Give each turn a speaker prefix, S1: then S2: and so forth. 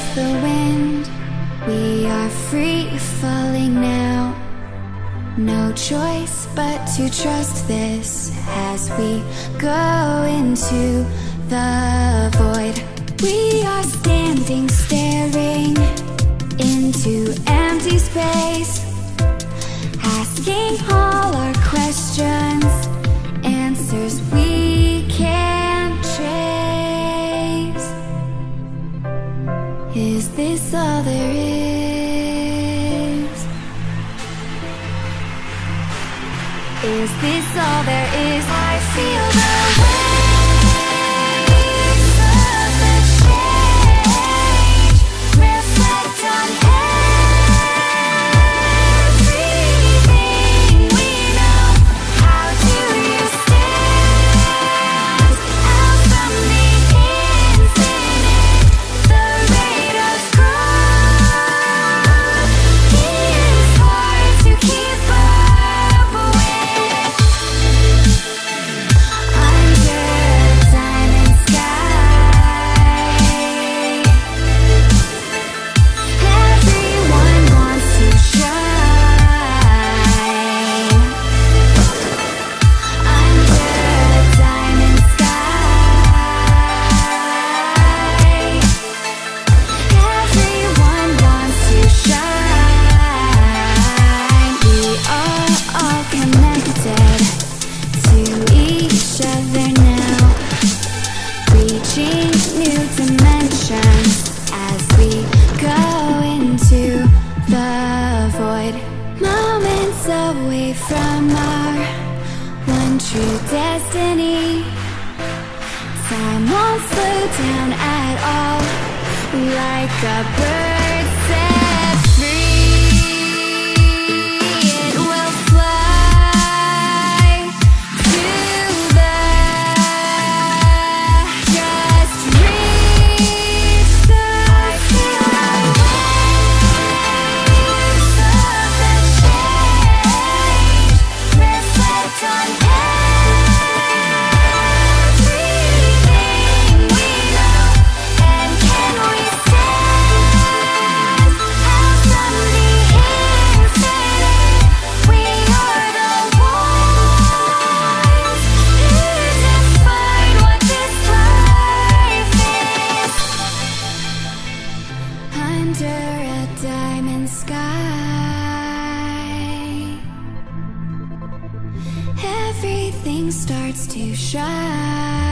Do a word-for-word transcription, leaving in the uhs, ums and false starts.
S1: the wind. We are free falling now. No choice but to trust this as we go into the void. We are standing, staring into empty space, asking all our questions, answers we can't trace. Is this all there is? Is this all there is? I feel the waves of the change reflect on everything we know. How do you stand out from the infinite? The rate of growth is hard to keep up with. Under a diamond sky, everyone wants to shine. Under a diamond sky, everyone wants to shine. We are all connected to each other now, reaching new dimensions as we go into the void. Moments away from our one true destiny. Time won't slow down at all, like a bird set free. It will fly to the just reach the feel the waves of the change reflect on everything we know. And can we stand out from the infinite? We are the ones who define what this life is. Under a diamond sky, everything starts to shine.